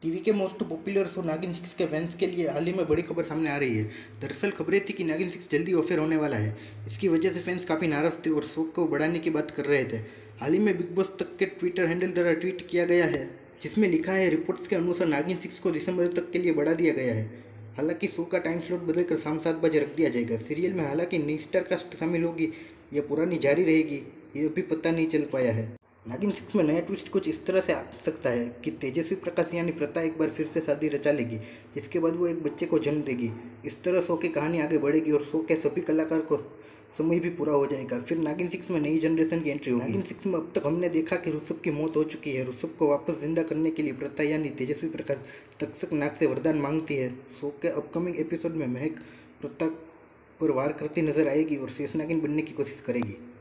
TV के most popular show नागिन 6 के फैंस के लिए हाल ही में बड़ी खबर सामने आ रही है। दरअसल खबरें थी कि नागिन 6 जल्दी ऑफर होने वाला है। इसकी वजह से फैंस काफ़ी नाराज़ थे और शो को बढ़ाने की बात कर रहे थे। हाल ही में बिग बॉस तक के ट्विटर हैंडल द्वारा ट्वीट किया गया है, जिसमें लिखा है रिपोर्ट्स के अनुसार नागिन 6 को दिसंबर तक के लिए बढ़ा दिया गया है। हालांकि शो का टाइम स्लॉट बदलकर शाम 7 बजे रख दिया जाएगा। सीरियल में हालांकि नई स्टार कास्ट शामिल होगी या पुरानी जारी रहेगी, ये अभी पता नहीं चल पाया है। नागिन 6 में नया ट्विस्ट कुछ इस तरह से आ सकता है कि तेजस्वी प्रकाश यानी प्रता एक बार फिर से शादी रचा लेगी, जिसके बाद वो एक बच्चे को जन्म देगी। इस तरह शो की कहानी आगे बढ़ेगी और शो के सभी कलाकार को समय भी पूरा हो जाएगा। फिर नागिन 6 में नई जनरेशन की एंट्री होगी। नागिन 6 में अब तक हमने देखा कि ऋषभ की मौत हो चुकी है। ऋषभ को वापस जिंदा करने के लिए प्रता यानी तेजस्वी प्रकाश तक्षक नाग से वरदान मांगती है। शो के अपकमिंग एपिसोड में महक प्रता पर वार करती नजर आएगी और शेष नागिन बनने की कोशिश करेगी।